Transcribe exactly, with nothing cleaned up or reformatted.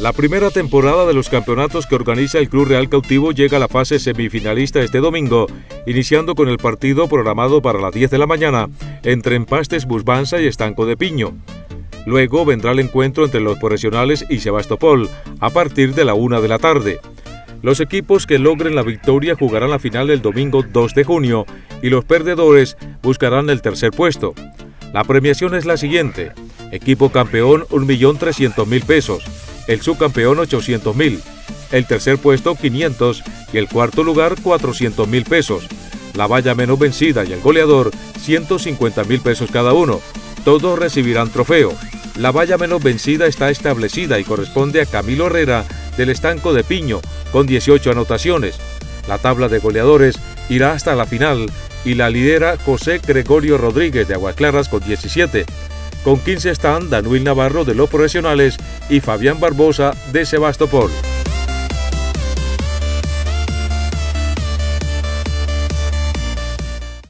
La primera temporada de los campeonatos que organiza el Club Real Cautivo llega a la fase semifinalista este domingo, iniciando con el partido programado para las diez de la mañana entre Empastes Busbanza y Estanco de Piño. Luego vendrá el encuentro entre los profesionales y Sebastopol a partir de la una de la tarde. Los equipos que logren la victoria jugarán la final el domingo dos de junio y los perdedores buscarán el tercer puesto. La premiación es la siguiente: equipo campeón un millón trescientos mil pesos, el subcampeón ochocientos mil, el tercer puesto quinientos y el cuarto lugar cuatrocientos mil pesos. La valla menos vencida y el goleador ciento cincuenta mil pesos cada uno. Todos recibirán trofeo. La valla menos vencida está establecida y corresponde a Camilo Herrera del Estanco de Piño con dieciocho anotaciones. La tabla de goleadores irá hasta la final y la lidera José Gregorio Rodríguez de Aguas Claras con diecisiete. Con quince están Danuil Navarro de los profesionales y Fabián Barbosa de Sebastopol.